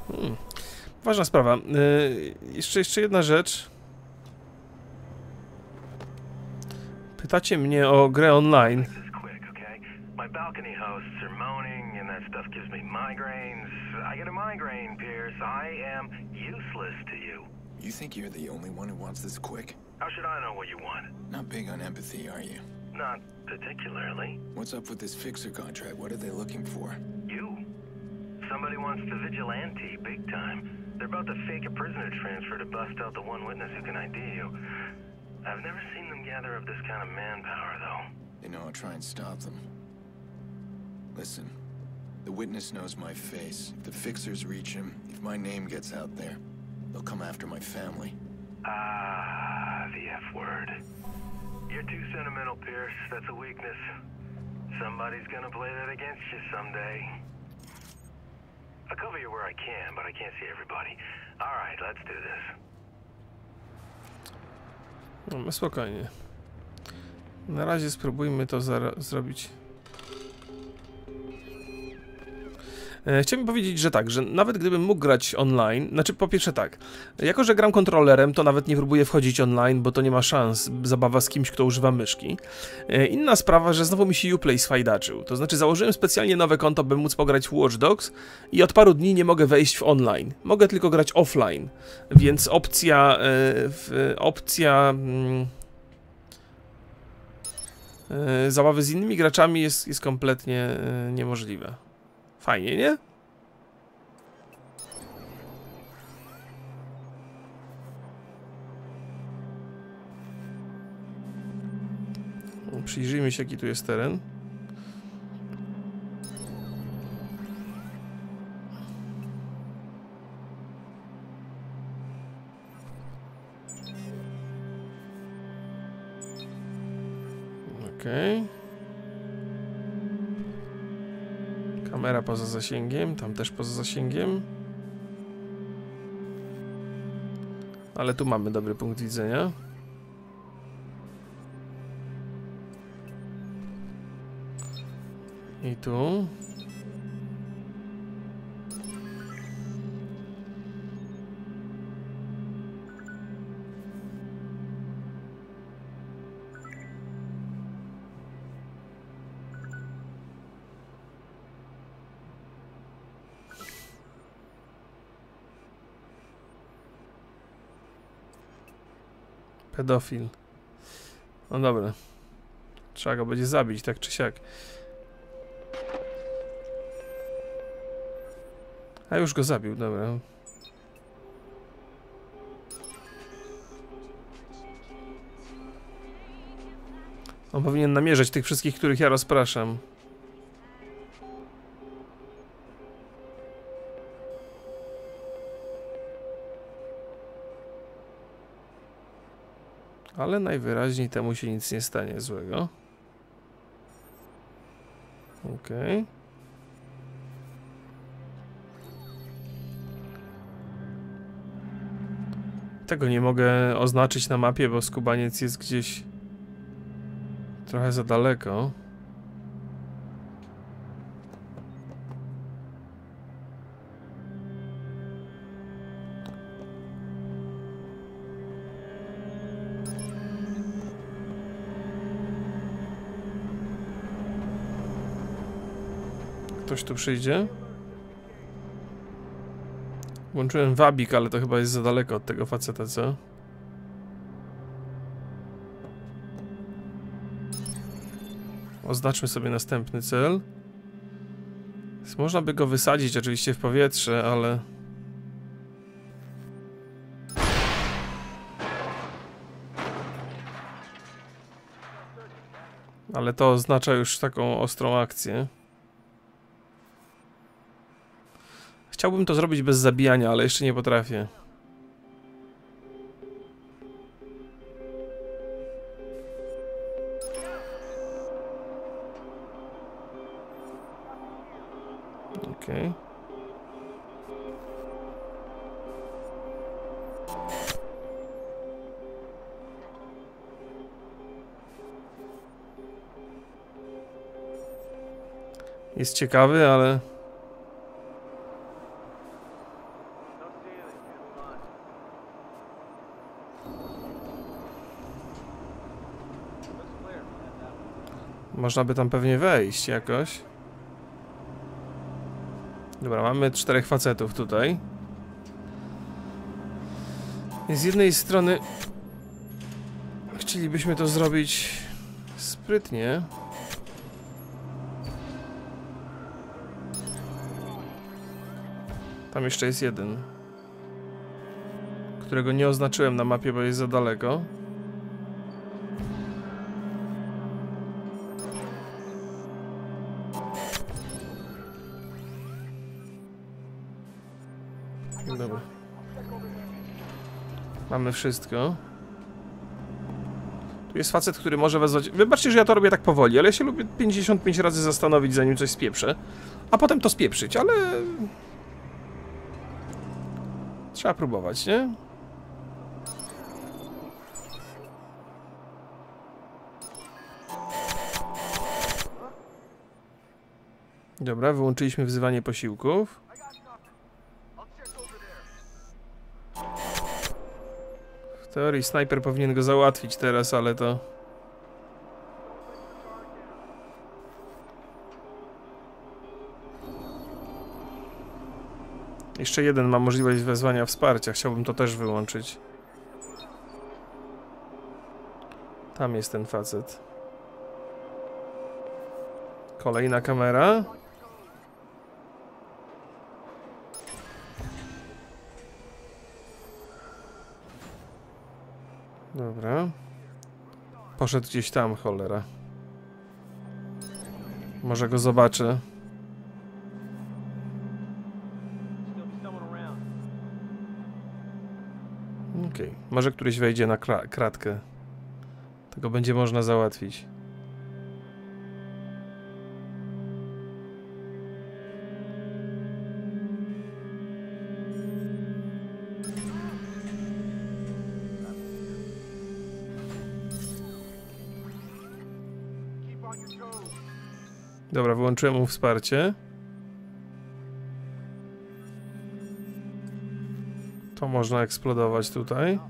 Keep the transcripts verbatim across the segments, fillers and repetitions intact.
Hmm. Ważna sprawa. Yy, jeszcze, jeszcze jedna rzecz. Pytacie mnie o grę online. My balcony hosts are moaning and that stuff gives me migraines. I get a migraine, Pierce. I am useless to you. You think you're the only one who wants this quick? How should I know what you want? Not big on empathy, are you? Not particularly. What's up with this fixer contract? What are they looking for? You. Somebody wants to vigilante big time. They're about to fake a prisoner transfer to bust out the one witness who can I D you. I've never seen them gather up this kind of manpower, though. They know I'll try and stop them. Listen, the witness knows my face. If the fixers reach him, if my name gets out there, they'll come after my family. Ah, the F word. You're too sentimental, Pierce. That's a weakness. Somebody's gonna play that against you someday. I'll cover you where I can, but I can't see everybody. All right, let's do this. No, spokojnie. Na razie spróbujmy to zrobić. E, chciałbym powiedzieć, że tak, że nawet gdybym mógł grać online, znaczy po pierwsze tak, jako że gram kontrolerem, to nawet nie próbuję wchodzić online, bo to nie ma szans, zabawa z kimś, kto używa myszki. E, inna sprawa, że znowu mi się Uplay sfajdaczył, to znaczy założyłem specjalnie nowe konto, by móc pograć w Watch Dogs i od paru dni nie mogę wejść w online, mogę tylko grać offline, więc opcja, e, w, opcja mm, e, zabawy z innymi graczami jest, jest kompletnie e, niemożliwa. Fajnie, nie? Przyjrzyjmy się, jaki tu jest teren. Okej. Okay. Kamera poza zasięgiem, tam też poza zasięgiem. Ale tu mamy dobry punkt widzenia. I tu. Pedofil. No dobra. Trzeba go będzie zabić, tak czy siak. A już go zabił, dobra. On powinien namierzać tych wszystkich, których ja rozpraszam. Ale najwyraźniej temu się nic nie stanie złego. Okej. Okay. Tego nie mogę oznaczyć na mapie, bo skubaniec jest gdzieś trochę za daleko. Ktoś tu przyjdzie? Włączyłem wabik, ale to chyba jest za daleko od tego faceta, co? Oznaczmy sobie następny cel. Można by go wysadzić oczywiście w powietrze, ale... Ale to oznacza już taką ostrą akcję. Chciałbym to zrobić bez zabijania, ale jeszcze nie potrafię. Okej. Okay. Jest ciekawy, ale... Można by tam pewnie wejść jakoś. Dobra, mamy czterech facetów tutaj. I z jednej strony chcielibyśmy to zrobić sprytnie. Tam jeszcze jest jeden, którego nie oznaczyłem na mapie, bo jest za daleko. Dobra. Mamy wszystko. Tu jest facet, który może wezwać... Wybaczcie, że ja to robię tak powoli, ale ja się lubię pięćdziesiąt pięć razy zastanowić, zanim coś spieprzę. A potem to spieprzyć, ale... Trzeba próbować, nie? Dobra, wyłączyliśmy wzywanie posiłków. W teorii snajper powinien go załatwić teraz, ale to... Jeszcze jeden ma możliwość wezwania wsparcia. Chciałbym to też wyłączyć. Tam jest ten facet. Kolejna kamera. Dobra. Poszedł gdzieś tam, cholera. Może go zobaczę. Okej, okay. Może któryś wejdzie na kratkę. Tego będzie można załatwić. Dobra, wyłączyłem mu wsparcie. To można eksplodować tutaj.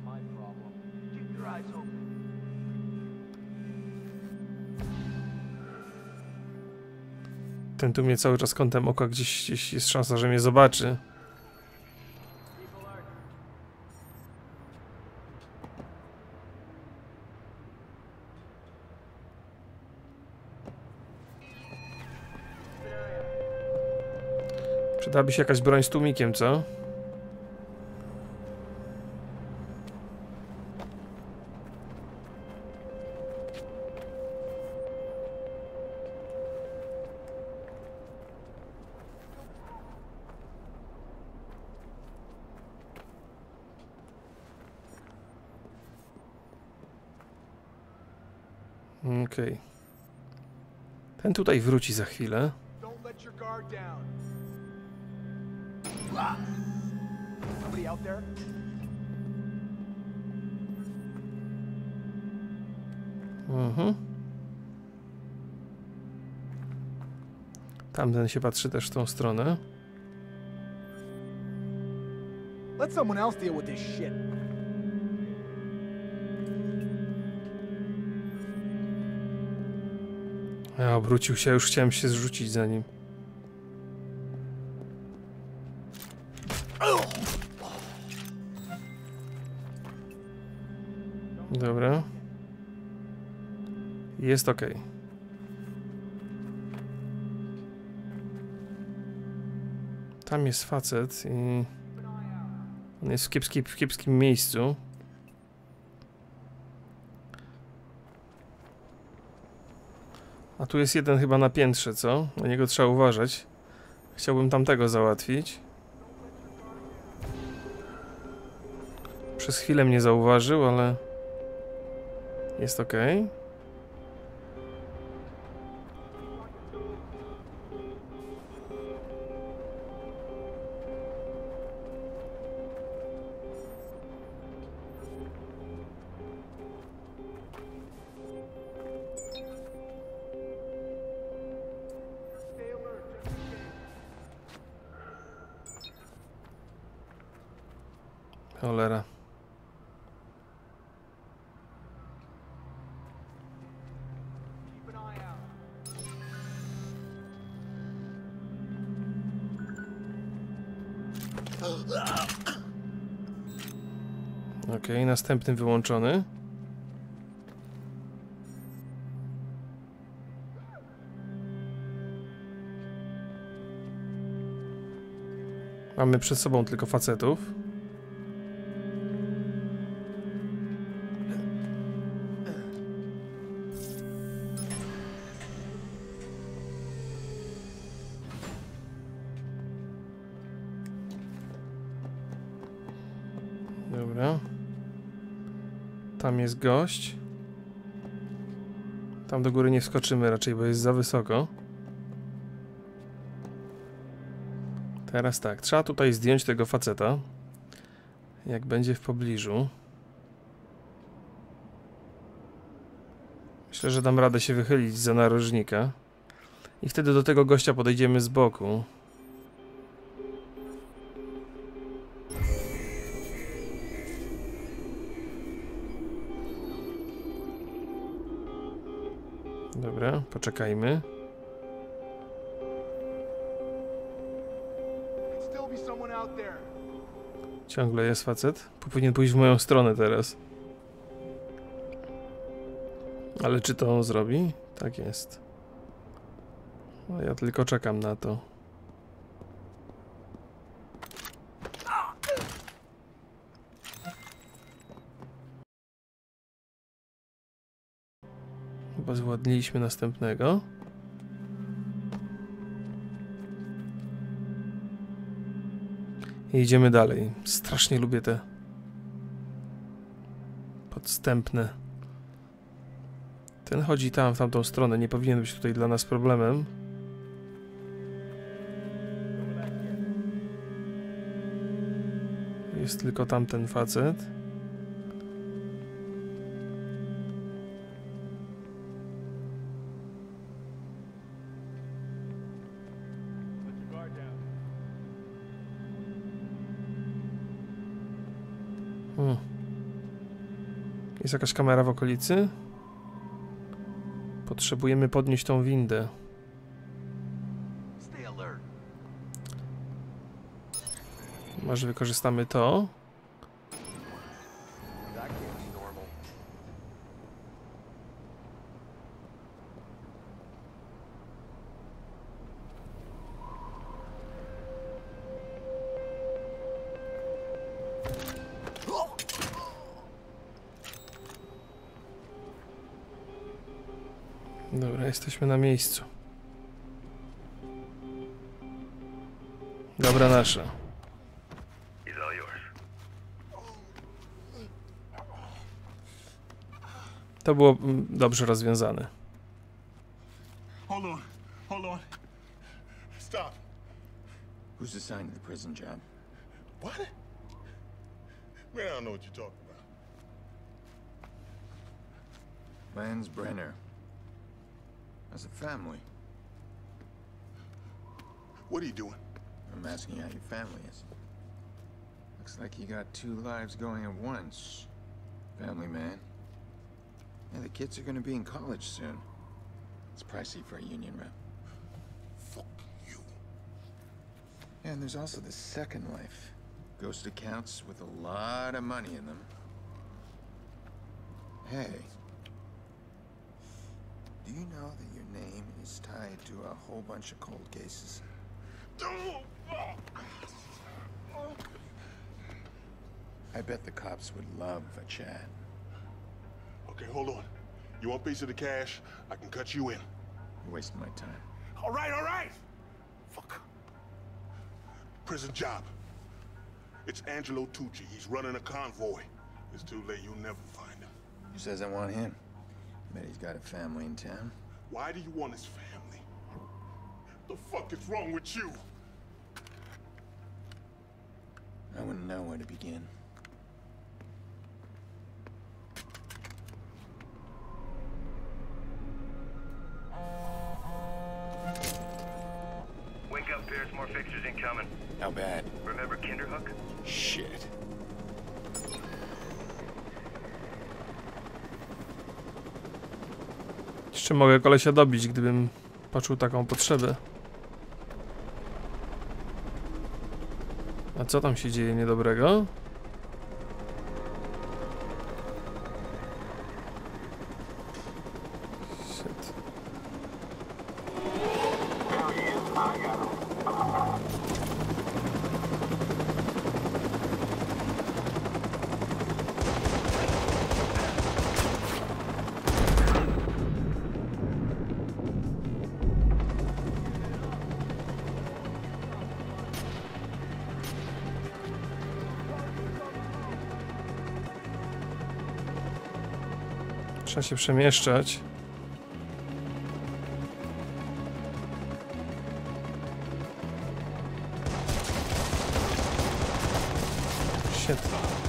Ten tu mnie cały czas kątem oka, gdzieś, gdzieś jest szansa, że mnie zobaczy. Przydałaby się jakaś broń z tłumikiem, co? Okej. Okay. Ten tutaj wróci za chwilę. Mhm. Tamten się patrzy też w tą stronę. Let someone else deal with this shit. Ja obrócił się, już chciałem się zrzucić za nim. Dobra. Jest ok. Tam jest facet i on jest w, kiepski, w kiepskim miejscu. A tu jest jeden chyba na piętrze, co? Na niego trzeba uważać. Chciałbym tamtego załatwić. Przez chwilę mnie zauważył, ale jest ok. Cholera. Okej, następny wyłączony. Mamy przed sobą tylko facetów. Dobra. Tam jest gość. Tam do góry nie wskoczymy raczej, bo jest za wysoko. Teraz tak, trzeba tutaj zdjąć tego faceta. Jak będzie w pobliżu. Myślę, że dam radę się wychylić za narożnika. I wtedy do tego gościa podejdziemy z boku. Dobra, poczekajmy. Ciągle jest facet. Powinien pójść w moją stronę teraz. Ale czy to on zrobi? Tak jest. No ja tylko czekam na to. Chyba zwładniliśmy następnego. I idziemy dalej. Strasznie lubię te podstępne. Ten chodzi tam, w tamtą stronę. Nie powinien być tutaj dla nas problemem. Jest tylko tamten facet. Hmm. Jest jakaś kamera w okolicy? Potrzebujemy podnieść tą windę. Może wykorzystamy to. Dobra, jesteśmy na miejscu. Dobra nasza. To było mm, dobrze rozwiązane. Hold on, hold on. Stop. Who's assigned to the prison job? What? Man, I don't know what you're talking about. Lance Brenner. As a family. What are you doing? I'm asking how your family is. Looks like you got two lives going at once. Family man. Yeah, the kids are gonna be in college soon. It's pricey for a union rep. Fuck you. Yeah, and there's also the second life. Ghost accounts with a lot of money in them. Hey. Do you know that your name is tied to a whole bunch of cold cases? I bet the cops would love a chat. Okay, hold on. You want a piece of the cash? I can cut you in. You're wasting my time. All right, all right. Fuck. Prison job. It's Angelo Tucci. He's running a convoy. It's too late. You'll never find him. Who says I want him? Bet he's got a family in town. Why do you want his family? The fuck is wrong with you? I wouldn't know where to begin. Wake up, Pierce. More fixtures incoming. How bad? Remember Kinderhook? Shit. Jeszcze mogę kolesia dobić, gdybym poczuł taką potrzebę. A co tam się dzieje niedobrego? Shit. Trzeba się przemieszczać. Shit.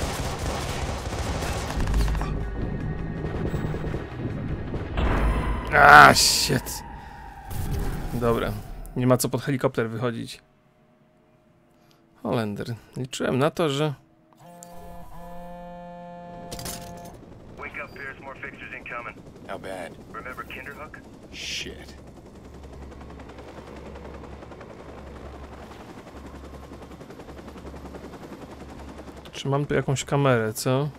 A, shit. Dobra. Nie ma co pod helikopter wychodzić. Holender. Liczyłem na to, że... Wake up, Pierce. More fixtures incoming. How bad? Remember Kinderhook? Shit. Czy mam tu jakąś kamerę, co?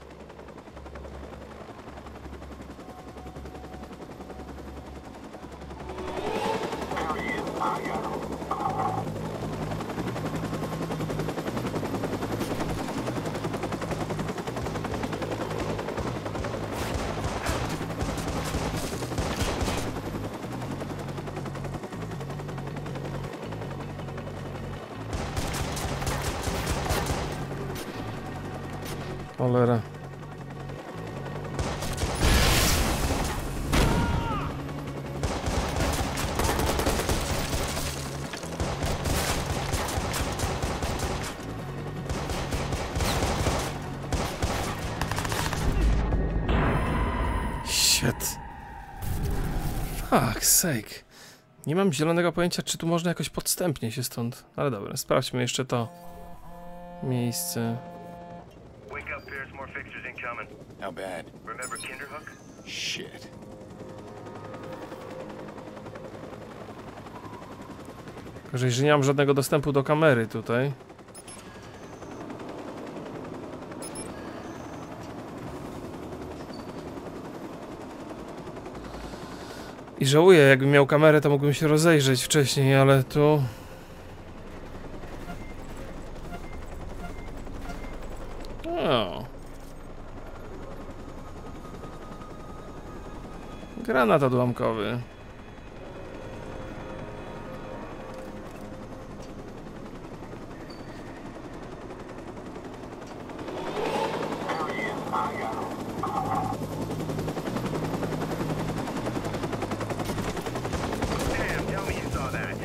Cholera. Shit. Fuck's sake. Nie mam zielonego pojęcia, czy tu można jakoś podstępnie się stąd. Ale dobra, sprawdźmy jeszcze to miejsce. Wake up, Pierce. More fixtures incoming. How bad? Remember Kinderhook? Shit. Gorzej, że nie mam żadnego dostępu do kamery tutaj. I żałuję, jakbym miał kamerę, to mógłbym się rozejrzeć wcześniej, ale tu... O. Granat odłamkowy. Damn, tell me you saw that.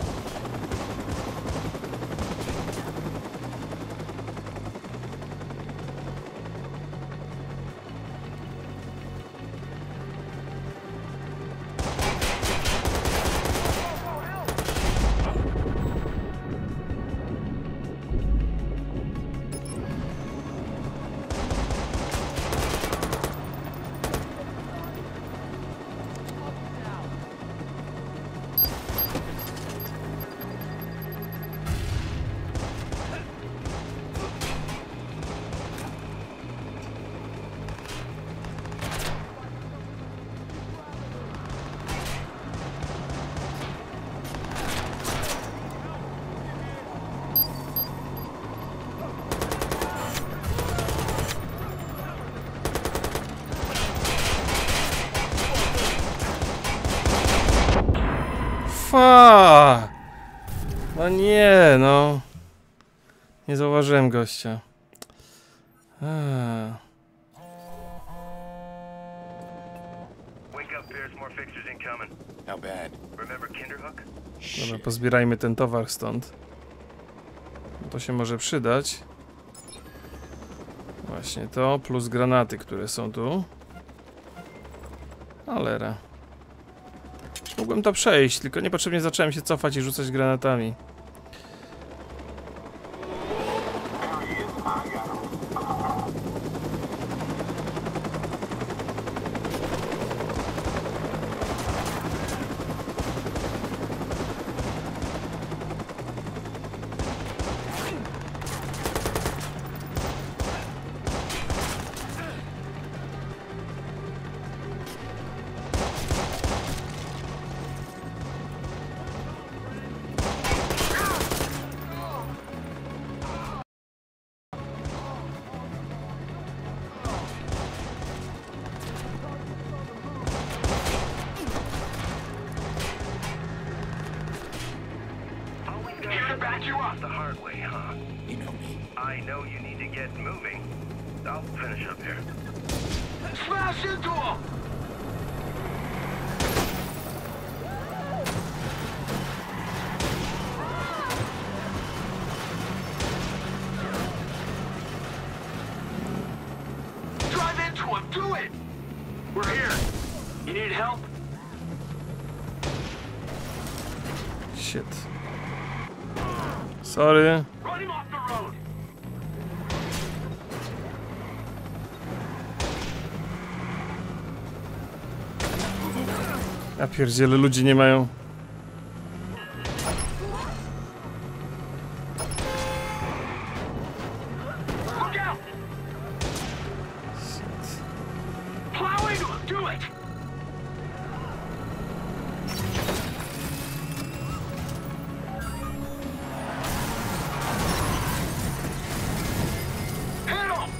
Fa! No nie, no. Nie zauważyłem gościa. Eee. Wake up, Pierce. More fixtures incoming. How bad? Remember Kinderhook? Dobra, Shit. pozbierajmy ten towar stąd. To się może przydać. Właśnie to, plus granaty, które są tu. Cholera. Mógłbym to przejść, tylko niepotrzebnie zacząłem się cofać i rzucać granatami. back you up the hard way, huh? You know me. I know you need to get moving. I'll finish up here. Smash into him! Drive into him! Do it! We're here. You need help? Shit. Sorry. Run him off the road! Ja pierdzielę, ludzie nie mają. Look out! Plow into him! Do it! Hit him!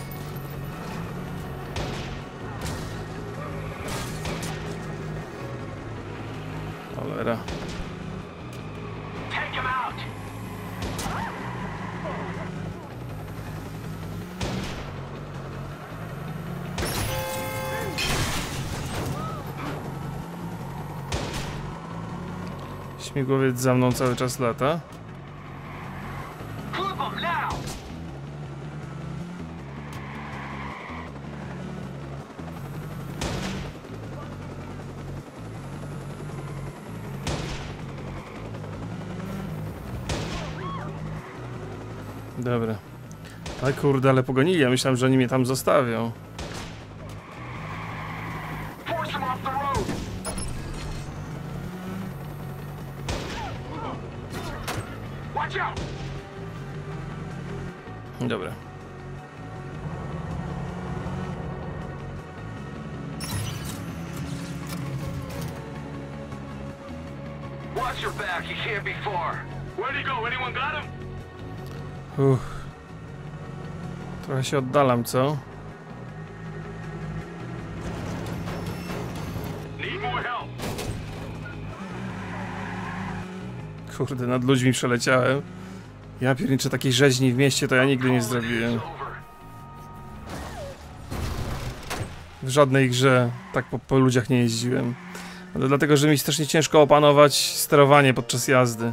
Cholera. Take him out! Śmigłowiec za mną cały czas lata. Clip him now! Dobra. A kurde, ale pogonili. Ja myślałem, że oni mnie tam zostawią. Force him off the road! Watch out! Dobra. Watch your back, he can't be far. Where'd he go? Anyone got him? Uff. Trochę się oddalam, co? Need more help. Kurde, nad ludźmi przeleciałem. Ja pierniczę, takiej rzeźni w mieście to ja nigdy nie zrobiłem. Over. W żadnej grze tak po, po ludziach nie jeździłem. Ale dlatego, że mi strasznie ciężko opanować sterowanie podczas jazdy.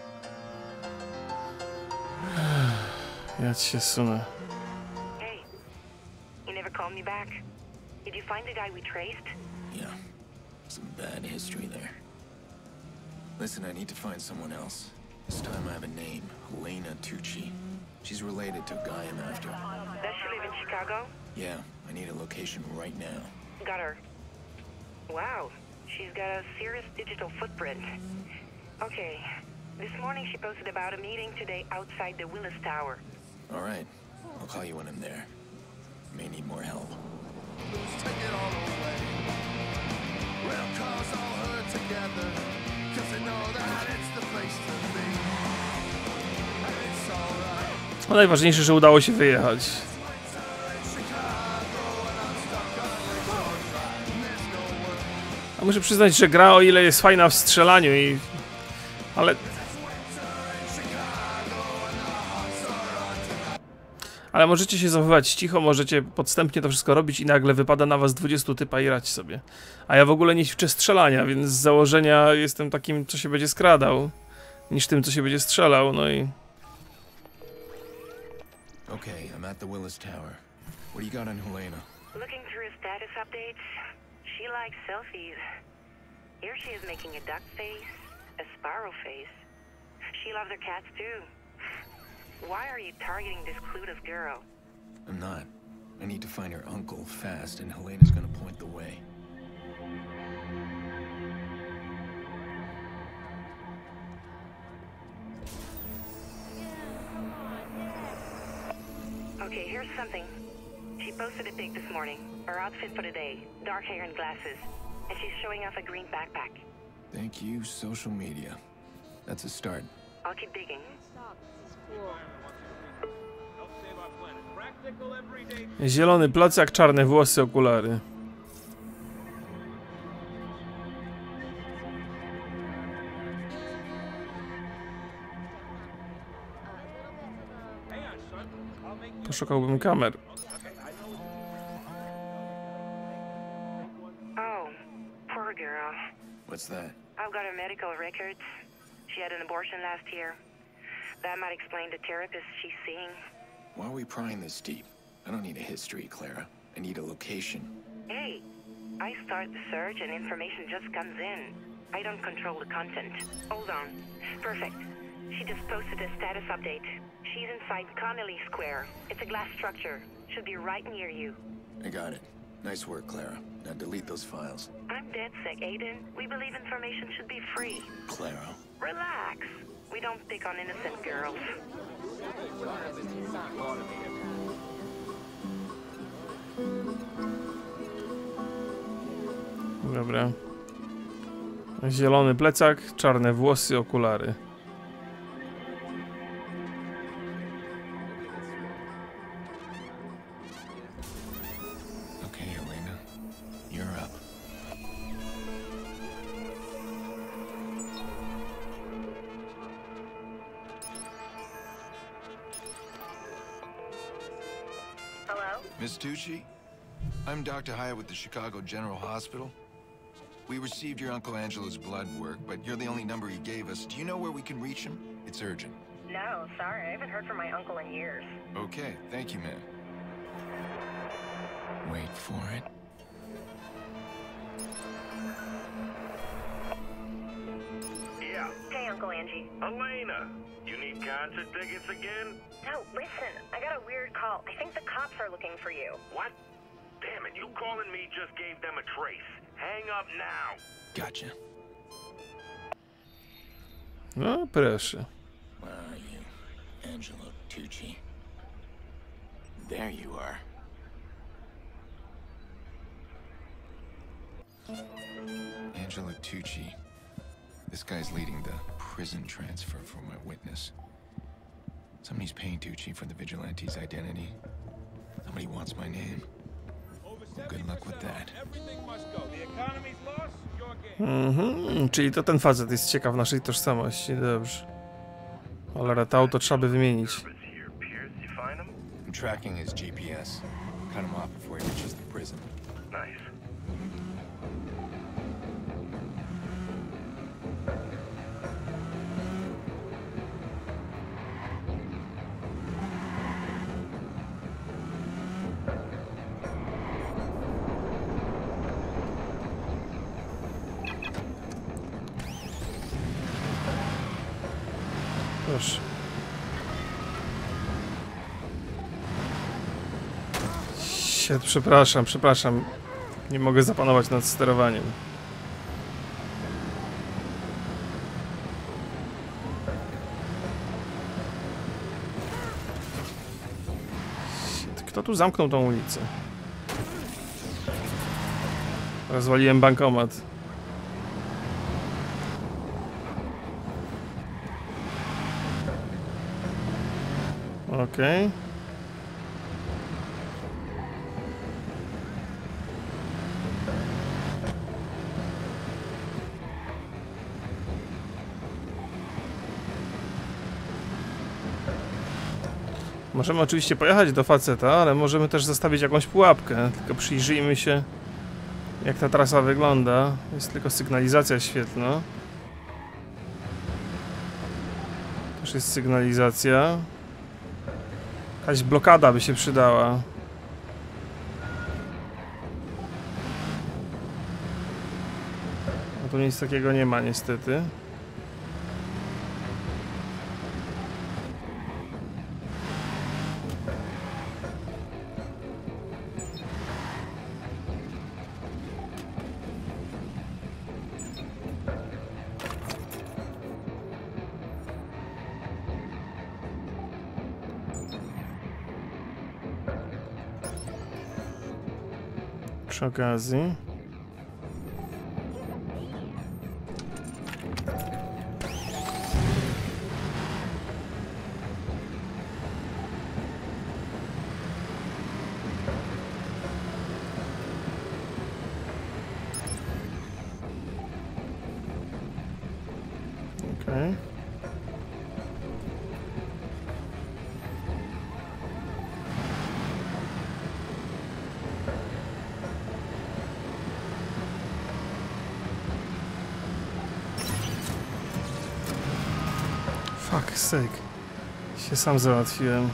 Ja ci się sunę. Hey, you never called me back. Did you find the guy we traced? Yeah, some bad history there. Listen, I need to find someone else. This time I have a name, Helena Tucci. She's related to a guy I'm after. Does she live in Chicago? Yeah, I need a location right now. Got her. Wow, she's got a serious digital footprint. Okay, this morning she posted about a meeting today outside the Willis Tower. All right, I'll call you when I'm there. May need more help. Take it all away. Rail cars all herd together, cause they know that it's the place to be. And it's alright. No najważniejsze, że udało się wyjechać. A muszę przyznać, że gra, o ile jest fajna w strzelaniu i... Ale... Ale możecie się zachowywać cicho, możecie podstępnie to wszystko robić i nagle wypada na was dwudziestu typa i grać sobie. A ja w ogóle nie ćwiczę strzelania, więc z założenia jestem takim, co się będzie skradał, niż tym, co się będzie strzelał, no i... Okay, I'm at the Willis Tower. What do you got on Helena? Looking through his status updates, she likes selfies. Here she is making a duck face, a sparrow face. She loves her cats too. Why are you targeting this clueless girl? I'm not. I need to find her uncle fast, and Helena's gonna point the way. Okay, here's something. She posted a pic this morning. Her outfit for the day. Dark hair and glasses. And she's showing off a green backpack. Thank you, social media. That's a start. I'll keep digging. Zielony plecak, czarne włosy, okulary. Poszukałbym kamer. Oh, poor girl. What's that? I've got her medical records. She had an abortion last year. That might explain the therapist she's seeing. Why are we prying this deep? I don't need a history, Clara. I need a location. Hey, I start the search and information just comes in. I don't control the content. Hold on. Perfect. She just posted a status update. She's inside Connolly Square. It's a glass structure. Should be right near you. I got it. Nice work, Clara. Now delete those files. I'm dead sick, Aiden. We believe information should be free. Clara. Relax. We don't pick on innocent girls. Dobra. Zielony plecak, czarne włosy, okulary. Okay, Elena. You're up. Hello? Miss Tucci? I'm Doctor Hyatt with the Chicago General Hospital. We received your Uncle Angelo's blood work, but you're the only number he gave us. Do you know where we can reach him? It's urgent. No, sorry. I haven't heard from my uncle in years. Okay, thank you, ma'am. Wait for it. Yeah, Hey, Uncle Angie. Elena, you need concert tickets again? No, listen. I got a weird call. I think the cops are looking for you. What? Damn it, you calling me just gave them a trace. Hang up now. Gotcha. No proszę. Where are you, Angelo Tucci? There you are. Angelo Tucci. This guy's leading the prison transfer for my witness. Somebody's paying Tucci for the vigilante's identity. Somebody wants my name. Well, good luck with that. Mhm, czyli to ten facet jest ciekaw naszej tożsamości, dobrze. Ale to auto trzeba by wymienić. I'm tracking his G P S. Cut him off before he reaches the prison. Nice. Proszę. Shit, przepraszam, przepraszam. Nie mogę zapanować nad sterowaniem. Shit, kto tu zamknął tą ulicę? Rozwaliłem bankomat. Okej. Okay. Możemy oczywiście pojechać do faceta, ale możemy też zostawić jakąś pułapkę. Tylko przyjrzyjmy się, jak ta trasa wygląda. Jest tylko sygnalizacja świetlna. Też jest sygnalizacja. Jakaś blokada by się przydała. No tu nic takiego nie ma niestety. Przy okazji. Okej. Fuck sake. Się sam załatwiłem.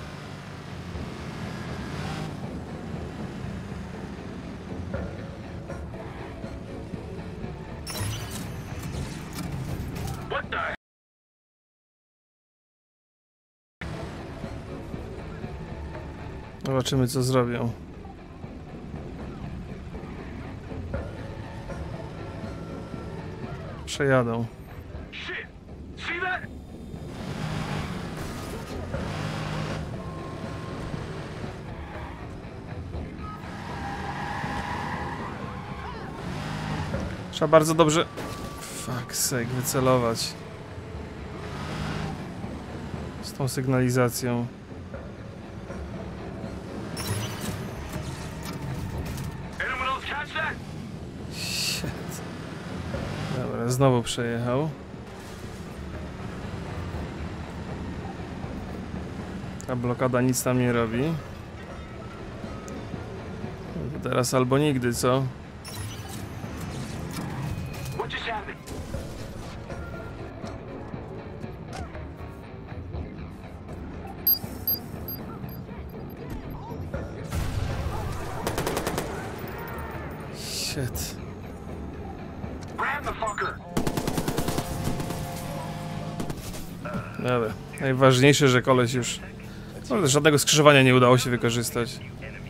Zobaczymy, co zrobią. Przejadą. Trzeba bardzo dobrze... Fuck sake, wycelować. Z tą sygnalizacją. Shit. Dobra, znowu przejechał. Ta blokada nic tam nie robi. No to teraz albo nigdy, co? Shit. Dobra. Najważniejsze, że koleś już... No, żadnego skrzyżowania nie udało się wykorzystać.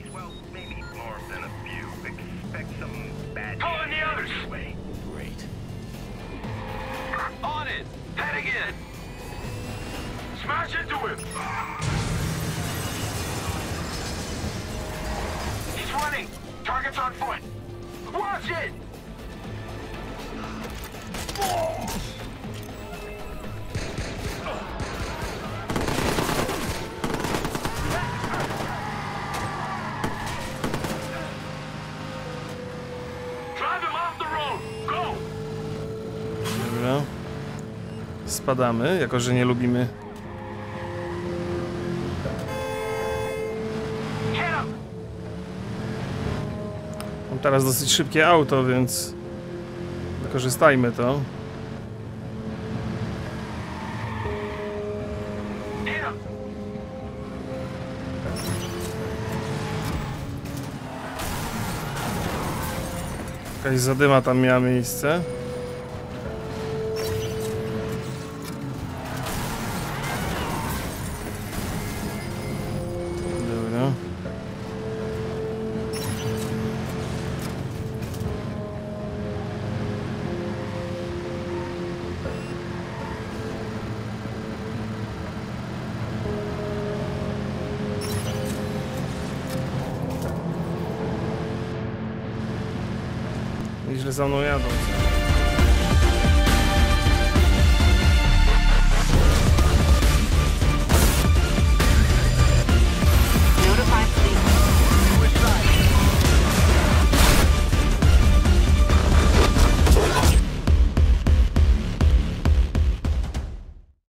Dobra. Spadamy, jako że nie lubimy. Mam teraz dosyć szybkie auto, więc wykorzystajmy to. Jakaś zadyma tam miała miejsce. Dobra. Nieźle za mną jadą.